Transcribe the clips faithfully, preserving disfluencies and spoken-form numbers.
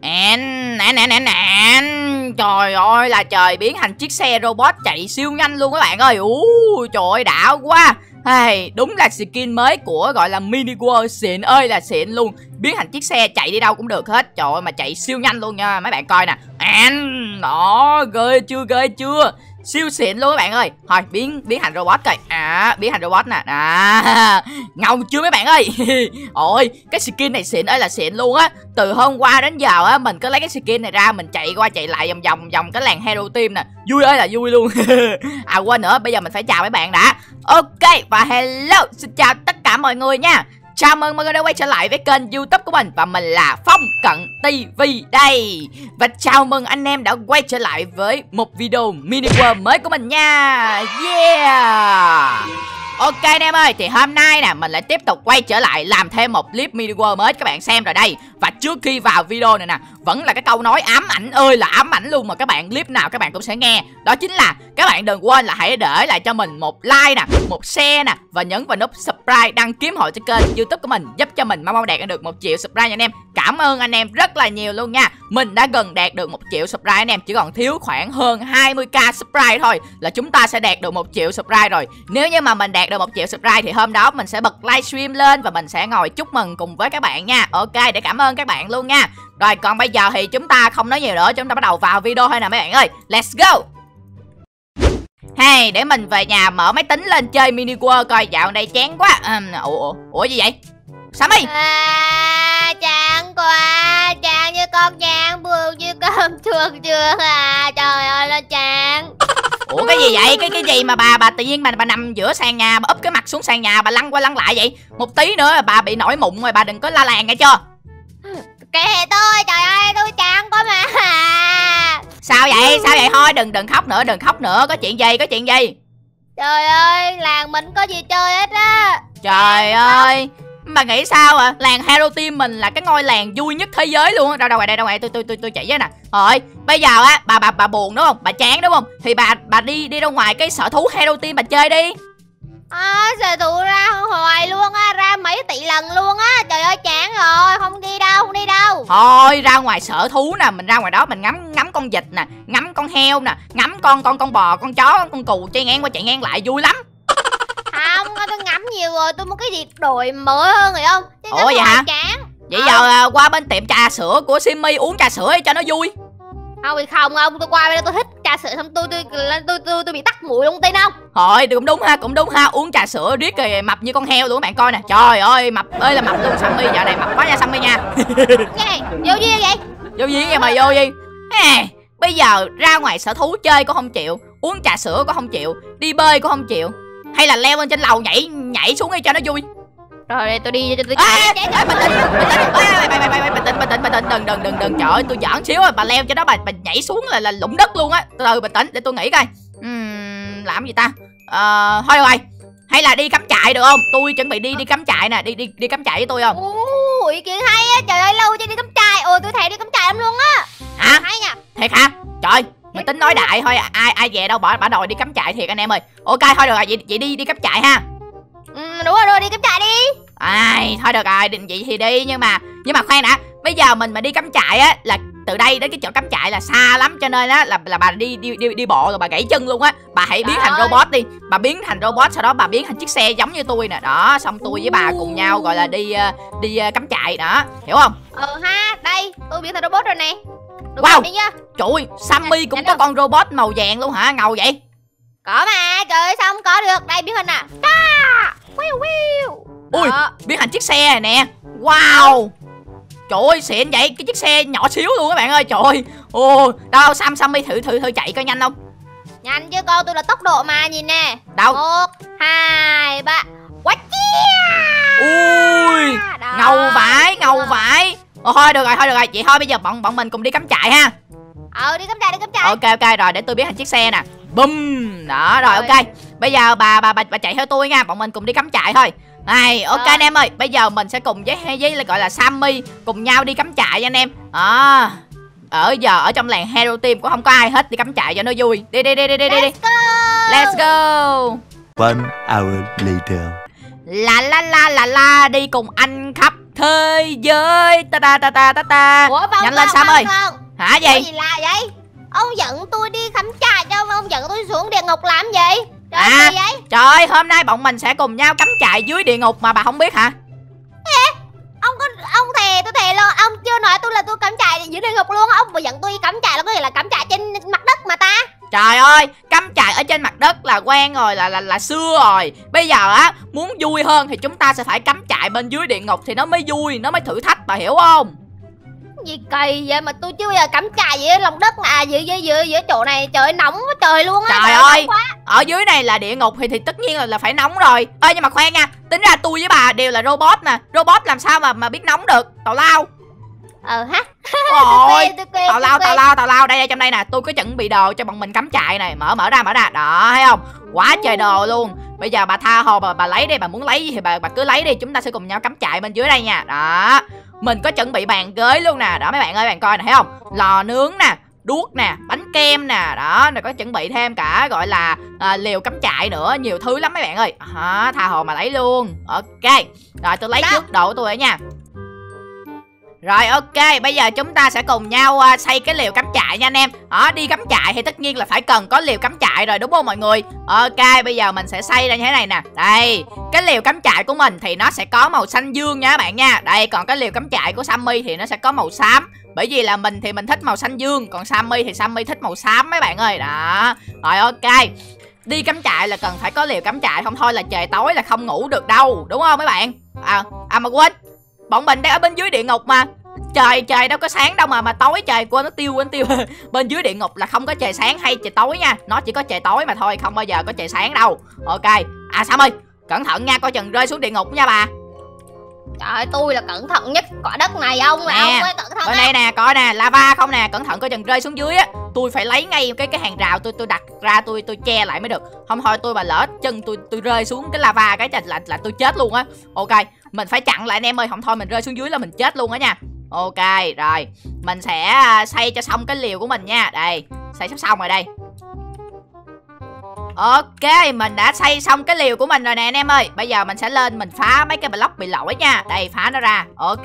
An, an, an, an, an. Trời ơi là trời, biến thành chiếc xe robot chạy siêu nhanh luôn các bạn ơi. Ui, trời ơi đã quá. Hey, đúng là skin mới của gọi là Mini World xịn ơi là xịn luôn. Biến thành chiếc xe chạy đi đâu cũng được hết. Trời ơi mà chạy siêu nhanh luôn nha mấy bạn coi nè. An, đó, ghê chưa ghê chưa. Siêu xịn luôn các bạn ơi. Thôi biến biến thành robot coi. À, biến thành robot nè. À, ngầu chưa mấy bạn ơi. Ôi, cái skin này xịn ơi là xịn luôn á. Từ hôm qua đến giờ á, mình cứ lấy cái skin này ra, mình chạy qua chạy lại vòng vòng vòng cái làng Hero Team nè. Vui ơi là vui luôn. À quên nữa, bây giờ mình phải chào mấy bạn đã. Ok, và hello, xin chào tất cả mọi người nha. Chào mừng mọi người đã quay trở lại với kênh YouTube của mình. Và mình là Phong Cận ti vi đây. Và chào mừng anh em đã quay trở lại với một video mini world mới của mình nha. Yeah. Ok anh em ơi, thì hôm nay nè mình lại tiếp tục quay trở lại làm thêm một clip mini world mới cho các bạn xem rồi đây. Và trước khi vào video này nè, vẫn là cái câu nói ám ảnh ơi là ám ảnh luôn mà các bạn, clip nào các bạn cũng sẽ nghe. Đó chính là các bạn đừng quên là hãy để lại cho mình một like nè, một share nè, và nhấn vào nút subscribe, đăng ký hội cho kênh YouTube của mình, giúp cho mình mau mau đạt được một triệu subscribe nha anh em. Cảm ơn anh em rất là nhiều luôn nha. Mình đã gần đạt được một triệu subscribe anh em, chỉ còn thiếu khoảng hơn hai mươi k subscribe thôi là chúng ta sẽ đạt được một triệu subscribe rồi. Nếu như mà mình đạt được một triệu subscribe thì hôm đó mình sẽ bật livestream lên và mình sẽ ngồi chúc mừng cùng với các bạn nha. Ok, để cảm ơn các bạn luôn nha. Rồi còn bây giờ thì chúng ta không nói nhiều nữa, chúng ta bắt đầu vào video thôi nè mấy bạn ơi. Let's go. Hey, để mình về nhà mở máy tính lên chơi mini world coi, dạo này chán quá. À, ủa, ủa gì vậy? Sammy. À, chán quá, chán như con nhang buồn như con chuột trường à. Trời ơi nó chán. Ủa cái gì vậy? Cái cái gì mà bà bà tự nhiên bà bà nằm giữa sàn nhà, bà úp cái mặt xuống sàn nhà, bà lăn qua lăn lại vậy? Một tí nữa bà bị nổi mụn rồi, bà đừng có la làng nghe chưa? Kệ tôi, trời ơi tôi chán quá mà. Sao vậy? Sao vậy? Thôi đừng đừng khóc nữa, đừng khóc nữa. Có chuyện gì? Có chuyện gì? Trời ơi, làng mình có gì chơi hết á. Trời ơi, bà nghĩ sao à? Làng Hero Team mình là cái ngôi làng vui nhất thế giới luôn á. Đâu đâu ngoài đây, đâu ngoài tôi tôi tôi tôi chạy với nè. Rồi, bây giờ á bà bà bà buồn đúng không? Bà chán đúng không? Thì bà bà đi đi ra ngoài cái sở thú Hero Team bà chơi đi. À, sở thú ra hoài luôn á, ra mấy tỷ lần luôn á. Trời ơi chán rồi, không đi đâu, không đi đâu. Thôi ra ngoài sở thú nè, mình ra ngoài đó mình ngắm ngắm con vịt nè, ngắm con heo nè, ngắm con con con bò, con chó, con cừu chạy ngang qua chạy ngang lại vui lắm. Không, tôi ngắm nhiều rồi, tôi muốn cái gì đổi mới hơn rồi không? Chứ ủa vậy hả? Chán. Vậy à. Giờ qua bên tiệm trà sữa của Sammy uống trà sữa cho nó vui. Không thì không ông, tôi qua bên đây tôi thích trà sữa xong tôi tôi tôi tôi, tôi, tôi bị tắc mũi luôn tin không? Thôi cũng đúng ha, cũng đúng ha, uống trà sữa riết rồi mập như con heo luôn các bạn coi nè. Trời ơi mập ơi là mập luôn. Sammy dạo này mập quá nha Sammy nha. Cái vô duyên vậy? Vô duyên vậy mà vô duyên. À, bây giờ ra ngoài sở thú chơi cũng không chịu, uống trà sữa cũng không chịu, đi bơi cũng không chịu, hay là leo lên trên lầu nhảy nhảy xuống đi cho nó vui. Rồi tôi đi cho tôi à, bình tĩnh bình tĩnh bình tĩnh bình tĩnh bình tĩnh đừng đừng đừng đừng trời ơi tôi giỡn xíu rồi bà leo cho đó bà bà nhảy xuống là là lũng đất luôn á. Từ từ bình tĩnh để tôi nghĩ coi. Uhm, làm gì ta? Ờ, thôi rồi hay là đi cắm trại được không? Tôi chuẩn bị đi đi cắm trại nè, đi đi đi cắm trại với tôi không? Ồ, ý kiến hay á, trời ơi lâu chưa đi cắm trại. Ồ tôi thèm đi cắm trại lắm luôn á. Hả? Hay nha. Thiệt hả? Trời, mình tính nói đại thôi, ai ai về đâu bỏ bả đòi đi cắm trại thiệt anh em ơi. Ok thôi được rồi, vậy vậy đi đi cắm trại ha. Ừ, đúng rồi, rồi đi cắm trại đi. Ai thôi được rồi, định vậy thì đi nhưng mà nhưng mà khoan đã, bây giờ mình mà đi cắm trại á là từ đây đến cái chỗ cắm trại là xa lắm, cho nên á là là bà đi đi đi đi bộ rồi bà gãy chân luôn á. Bà hãy biến thành robot đi, bà biến thành robot sau đó bà biến thành chiếc xe giống như tôi nè, đó xong tôi với bà cùng nhau gọi là đi đi cắm trại đó, hiểu không? Ừ ha, đây tôi biến thành robot rồi nè. Wow, trời ơi, Sammy cũng có con robot màu vàng luôn hả, ngầu vậy? Có mà, trời ơi sao không có được, đây biến hình à. Ui, biến thành chiếc xe này nè. Wow, trời ơi xịn vậy, cái chiếc xe nhỏ xíu luôn các bạn ơi. Trời ơi, ồ, đâu Sam Sammy thử thử thử chạy coi nhanh không? Nhanh chứ con, tôi là tốc độ mà, nhìn nè. Đâu? Một, hai, ba. Quá chia. Ui, đó. Ngầu vãi, ngầu vãi. Ồ, thôi được rồi, thôi được rồi, vậy thôi bây giờ bọn bọn mình cùng đi cắm trại ha. Ờ, đi cắm trại, đi cắm trại. Ok ok rồi, để tôi biến thành chiếc xe nè. Bum, đó rồi, ok. Bây giờ bà bà bà, bà chạy theo tôi nha, bọn mình cùng đi cắm trại thôi. Này, ok anh em ơi, bây giờ mình sẽ cùng với với là gọi là Sammy cùng nhau đi cắm trại nha anh em. À, ở giờ ở trong làng Hero Team cũng không có ai hết, đi cắm trại cho nó vui. Đi đi đi đi đi đi. Let's go. Let's go. One hour later. La la la la la, đi cùng anh khắp thế giới. Ta ta ta ta ta ta. Ủa, Phong, nhanh lên Phong, Sam Phong, ơi. Phong. Hả gì? Ủa, gì lạ vậy? Ông dẫn tôi đi cắm trại cho ông dẫn tôi xuống địa ngục làm gì? Trời À, gì vậy? trời ơi, hôm nay bọn mình sẽ cùng nhau cắm trại dưới địa ngục mà bà không biết hả? Ê, ông có ông thề tôi thề luôn, ông chưa nói tôi là tôi cắm trại dưới địa ngục luôn. Ông mà dẫn tôi đi cắm trại là có nghĩa là cắm trại trên mặt đất mà ta. Trời ơi, cắm trại ở trên mặt đất là quen rồi, là là là xưa rồi. Bây giờ á, muốn vui hơn thì chúng ta sẽ phải cắm trại bên dưới địa ngục thì nó mới vui, nó mới thử thách, bà hiểu không? Gì kỳ vậy mà tôi chưa bao giờ cắm trại dưới lòng đất mà dưới dưới dưới dưới chỗ này trời nóng quá trời luôn á. Trời ơi, ở dưới này là địa ngục thì thì tất nhiên là, là phải nóng rồi. Ê nhưng mà khoan nha, tính ra tôi với bà đều là robot nè, robot làm sao mà mà biết nóng được? Tào lao. Ờ ha. Ôi, tào lao tào lao tào lao đây, đây trong đây nè, tôi có chuẩn bị đồ cho bọn mình cắm trại này, mở mở ra mở ra, đó thấy không? Quá trời đồ luôn. Bây giờ bà tha hồ bà, bà lấy đi, bà muốn lấy thì bà bà cứ lấy đi, chúng ta sẽ cùng nhau cắm trại bên dưới đây nha. Đó. Mình có chuẩn bị bàn ghế luôn nè, đó mấy bạn ơi, bạn coi nè, thấy không? Lò nướng nè, đuốc nè, bánh kem nè, đó, rồi có chuẩn bị thêm cả gọi là à, liều cắm trại nữa, nhiều thứ lắm mấy bạn ơi. Đó, tha hồ mà lấy luôn. Ok. Rồi tôi lấy Đó. trước đồ của tôi nha. Rồi ok, bây giờ chúng ta sẽ cùng nhau uh, xây cái liều cắm trại nha anh em. Đó, đi cắm trại thì tất nhiên là phải cần có liều cắm trại rồi đúng không mọi người? Ok, bây giờ mình sẽ xây ra như thế này nè. Đây, cái liều cắm trại của mình thì nó sẽ có màu xanh dương nha các bạn nha. Đây, còn cái liều cắm trại của Sammy thì nó sẽ có màu xám. Bởi vì là mình thì mình thích màu xanh dương, còn Sammy thì Sammy thích màu xám mấy bạn ơi. Đó, rồi ok. Đi cắm trại là cần phải có liều cắm trại, không thôi là trời tối là không ngủ được đâu, đúng không mấy bạn? À, à mà quên, bọn mình đang ở bên dưới địa ngục mà. Trời trời đâu có sáng đâu mà mà tối trời quên nó tiêu quên tiêu. Bên dưới địa ngục là không có trời sáng hay trời tối nha, nó chỉ có trời tối mà thôi, không bao giờ có trời sáng đâu. Ok. À Sam ơi, cẩn thận nha, coi chừng rơi xuống địa ngục nha bà. Trời ơi, tôi là cẩn thận nhất quả đất này ông là ông ơi, cẩn thận. Bên đây nè, coi nè, lava không nè, cẩn thận coi chừng rơi xuống dưới á. Tôi phải lấy ngay cái cái hàng rào tôi tôi đặt ra, tôi tôi che lại mới được. Không thôi tôi mà lỡ chân tôi tôi rơi xuống cái lava cái là là, là tôi chết luôn á. Ok, mình phải chặn lại anh em ơi, không thôi mình rơi xuống dưới là mình chết luôn á nha. Ok, rồi mình sẽ xây cho xong cái liều của mình nha. Đây, xây sắp xong rồi đây. Ok, mình đã xây xong cái liều của mình rồi nè anh em ơi. Bây giờ mình sẽ lên mình phá mấy cái block bị lỗi nha. Đây, phá nó ra. Ok.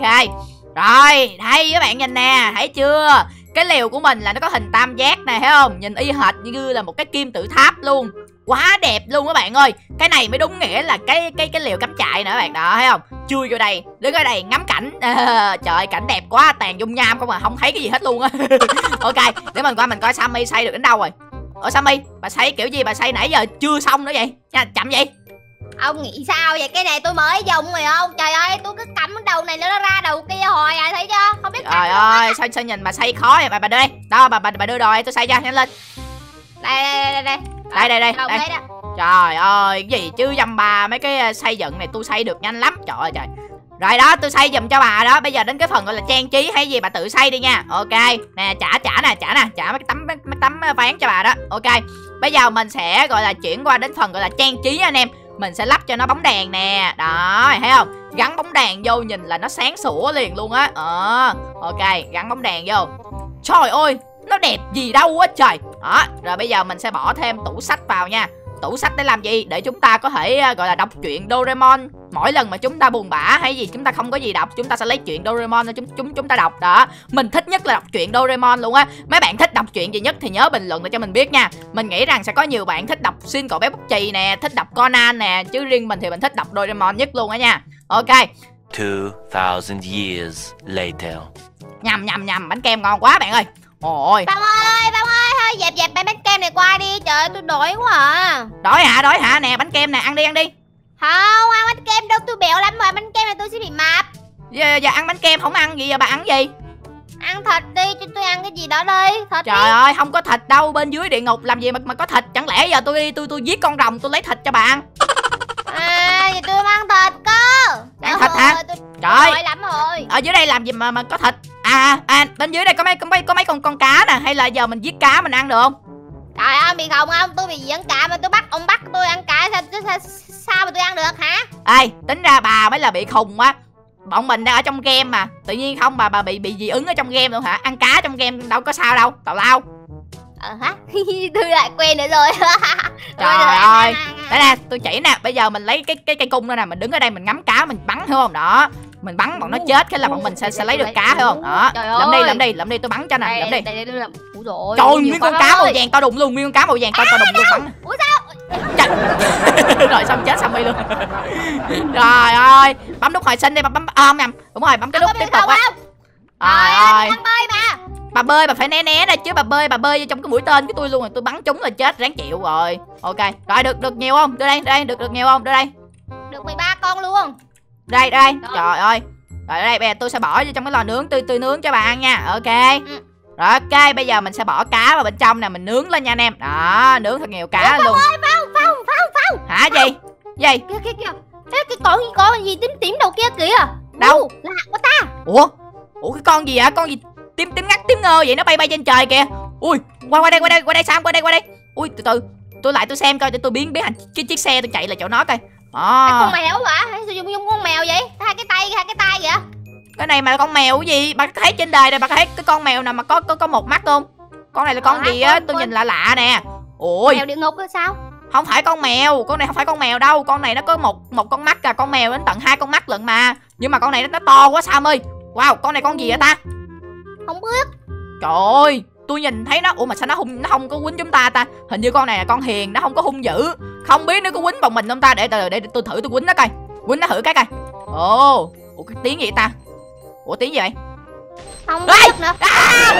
Rồi, đây các bạn nhìn nè, thấy chưa? Cái liều của mình là nó có hình tam giác nè, thấy không? Nhìn y hệt như là một cái kim tự tháp luôn. Quá đẹp luôn các bạn ơi. Cái này mới đúng nghĩa là cái cái cái liều cắm trại nữa các bạn, đó thấy không? Chui vô đây, đứng ở đây ngắm cảnh. À, trời ơi, cảnh đẹp quá, tàn dung nham không mà không thấy cái gì hết luôn á. Ok, để mình qua mình coi Sammy xây được đến đâu rồi. Ủa Sammy, bà xây kiểu gì bà xây nãy giờ chưa xong nữa vậy? Nha, chậm vậy. Ông nghĩ sao vậy? Cái này tôi mới dùng rồi không? Trời ơi, tôi cứ cắm đầu này nó ra đầu kia hồi à, thấy chưa? Không biết. Trời ơi, sao sao nhìn bà xây khó vậy? Bà bà đưa đây. Đâu bà bà bà đưa đồ đây, tôi xây cho, nhanh lên. Đây đây đây đây. Đây đây đây. Đồng đây. đây đó. Trời ơi, cái gì chứ dăm ba mấy cái xây dựng này tôi xây được nhanh lắm. Trời ơi trời. Rồi đó, tôi xây giùm cho bà đó. Bây giờ đến cái phần gọi là trang trí hay gì bà tự xây đi nha. Ok. Nè, trả trả nè, trả nè, trả mấy cái tấm mấy, mấy tấm ván cho bà đó. Ok. Bây giờ mình sẽ gọi là chuyển qua đến phần gọi là trang trí anh em. Mình sẽ lắp cho nó bóng đèn nè. Đó, thấy không? Gắn bóng đèn vô nhìn là nó sáng sủa liền luôn á. Ờ. Ok, gắn bóng đèn vô. Trời ơi, nó đẹp gì đâu á trời. Đó, rồi bây giờ mình sẽ bỏ thêm tủ sách vào nha. Tủ sách để làm gì? Để chúng ta có thể gọi là đọc truyện Doraemon. Mỗi lần mà chúng ta buồn bã hay gì chúng ta không có gì đọc, chúng ta sẽ lấy truyện Doraemon cho chúng chúng chúng ta đọc đó. Mình thích nhất là đọc truyện Doraemon luôn á. Mấy bạn thích đọc truyện gì nhất thì nhớ bình luận để cho mình biết nha. Mình nghĩ rằng sẽ có nhiều bạn thích đọc Xin Cậu Bé Bút Chì nè, thích đọc Conan nè, chứ riêng mình thì mình thích đọc Doraemon nhất luôn á nha. Ok. two thousand years later. Nhầm nhầm nhầm, bánh kem ngon quá bạn ơi. Ôi. Phong ơi, Phong ơi, thôi dẹp dẹp bánh kem này qua đi, trời ơi tôi đói quá à. Đói hả, đói hả? Nè bánh kem nè, ăn đi ăn đi. Không, ăn bánh kem đâu, tôi béo lắm rồi, bánh kem này tôi sẽ bị mập. Giờ, giờ ăn bánh kem không ăn gì, giờ bà ăn gì? Ăn thịt đi, cho tôi ăn cái gì đó đi, thịt. Trời đi. ơi, không có thịt đâu, bên dưới địa ngục làm gì mà mà có thịt, chẳng lẽ giờ tôi tôi tôi giết con rồng tôi lấy thịt cho bà ăn? À, vậy tôi ăn thịt cơ. Ăn thịt hả? Tôi Trời đói lắm rồi. Ở dưới đây làm gì mà mà có thịt? À à, bên dưới đây có mấy có mấy có mấy con con cá nè, hay là giờ mình giết cá mình ăn được không? Trời ơi, bị không không, tôi bị gì ăn cá mà tôi bắt ông bắt tôi ăn cá sao sao, sao mà tôi ăn được hả? Ê, tính ra bà mới là bị khùng á. Bọn mình đang ở trong game mà, tự nhiên không bà bà bị bị dị ứng ở trong game luôn hả? Ăn cá trong game đâu có sao đâu, tào lao. Ờ hả? Tôi lại quên nữa rồi. Trời rồi, ơi. Đây nè, tôi chỉ nè, bây giờ mình lấy cái cái cây cung đó nè, mình đứng ở đây mình ngắm cá mình bắn hiểu không? Đó. Mình bắn bọn nó chết, cái là bọn mình sẽ sẽ lấy được cá, phải không? Đó, làm đi, làm đi, làm đi, tôi bắn cho nè, làm đi. Trời, nguyên con cá màu vàng to đùng luôn, nguyên con cá màu vàng to to đùng luôn bắn. Ủa sao? Rồi xong chết Sammy luôn. Trời ơi, bấm nút hồi sinh đi, bấm bấm ôm nhầm. Đúng rồi, bấm cái nút tiếp tục á. Trời ơi. Bà bơi bà phải né né ra chứ, bà bơi bà bơi vô trong cái mũi tên của tôi luôn rồi, tôi bắn trúng là chết ráng chịu rồi. Ok, rồi được được nhiều không? Đưa đây, đây, được được nhiều không? Đưa đây. Được mười ba con luôn. Đây đây, trời ơi. Rồi đây bây giờ tôi sẽ bỏ vô trong cái lò nướng, tôi tôi nướng cho bà ăn nha. Ok. Ừ. Rồi ok, bây giờ mình sẽ bỏ cá vào bên trong nè, mình nướng lên nha anh em. Đó, nướng thật nhiều cá Ủa, luôn. Phong ơi, Phong, Phong, Phong, Phong. Hả gì? Gì? Kìa kìa kìa. Thế cái con gì con gì tím tím đầu kia kìa. Đâu? Lạ quá ta. Ủa? Ủa cái con gì vậy? Con gì tím tím ngắt tím ngơ vậy, nó bay bay trên trời kìa. Ui, qua qua đây qua đây qua đây Sam, qua đây qua đây. Ui từ từ, tôi lại tôi xem coi, để tôi biến biến thành cái chiếc xe tôi chạy lại chỗ nó coi. À. Cái con mèo hả? Hay sử dụng con mèo vậy? Hai cái tay, hai cái tay vậy? Cái này mà con mèo cái gì? Bà thấy trên đời này bà thấy cái con mèo nào mà có có có một mắt không? Con này là con à, gì á? Tôi con... nhìn lạ lạ nè. Ôi. Mèo địa ngục hay sao? Không phải con mèo, con này không phải con mèo đâu, con này nó có một một con mắt à, con mèo đến tận hai con mắt lận mà. Nhưng mà con này nó, nó to quá Sam ơi. Wow, con này con gì vậy ta? Không biết. Trời ơi, tôi nhìn thấy nó, ủa mà sao nó hung, nó không có quýnh chúng ta ta? Hình như con này là con hiền, nó không có hung dữ. Không biết nó có quýnh bọn mình không ta? Để từ để, để tôi thử tôi quýnh nó coi. Quýnh nó thử cái coi. Ồ, ủa cái tiếng gì ta? Ủa tiếng gì vậy? Không biết nữa. À!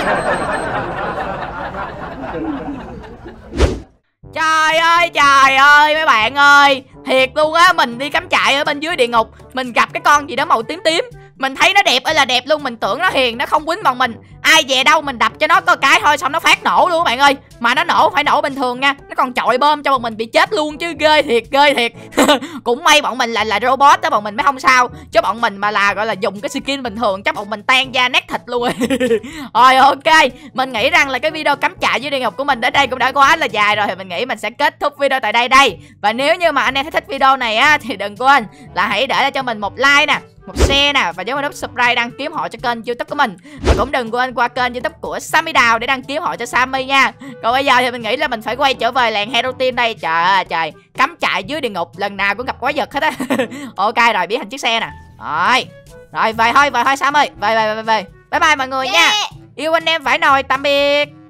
Trời ơi trời ơi mấy bạn ơi, thiệt luôn á, mình đi cắm trại ở bên dưới địa ngục, mình gặp cái con gì đó màu tím tím, mình thấy nó đẹp ơi là đẹp luôn, mình tưởng nó hiền, nó không quýnh bọn mình. Ai về đâu mình đập cho nó có cái thôi xong nó phát nổ luôn các bạn ơi. Mà nó nổ phải nổ bình thường nha, nó còn chọi bom cho bọn mình bị chết luôn chứ, ghê thiệt ghê thiệt. Cũng may bọn mình là là robot đó, bọn mình mới không sao, chứ bọn mình mà là gọi là dùng cái skin bình thường chắc bọn mình tan da nát thịt luôn rồi. Rồi ok, mình nghĩ rằng là cái video cắm trại dưới địa ngục của mình đến đây cũng đã quá là dài rồi, thì mình nghĩ mình sẽ kết thúc video tại đây đây. Và nếu như mà anh em thấy thích video này á thì đừng quên là hãy để lại cho mình một like nè, một share nè, và nhớ vào nút subscribe đăng ký họ cho kênh YouTube của mình. Và cũng đừng quên qua kênh YouTube của Sammy Đào để đăng ký họ cho Sammy nha. Còn bây giờ thì mình nghĩ là mình phải quay trở về làng Hero Team đây. Trời ơi trời, cắm trại dưới địa ngục lần nào cũng gặp quái vật hết á. Ok rồi, biến thành chiếc xe nè. Rồi. Rồi về thôi, về thôi Sam ơi. Về về về về. Bye bye mọi người yeah. nha. Yêu anh em phải nồi, tạm biệt.